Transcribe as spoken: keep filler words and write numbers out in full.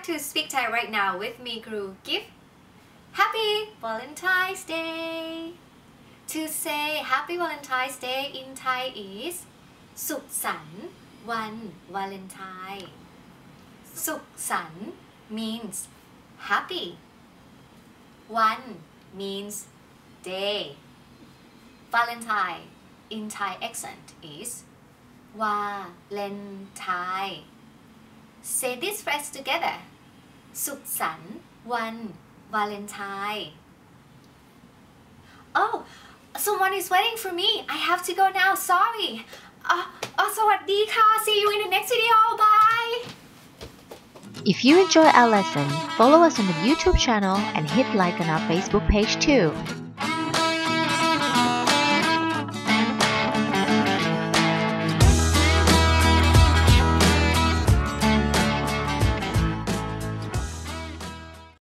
to Speak Thai right now with me, Kruu. Give Happy Valentine's Day. To say Happy Valentine's Day in Thai is สุขสันต์วันวาเลนไทน์สุขสันต์ means happy. One means day. Valentine in Thai accent is วาเลนไทน์ Say this phrase together. สุขสันต์วันวาเลนไทน์ Oh, someone is waiting for me. I have to go now. Sorry. Uh, oh, สวัสดีค่ะ See you in the next video. Bye. If you enjoy our lesson, follow us on the YouTube channel and hit like on our Facebook page too.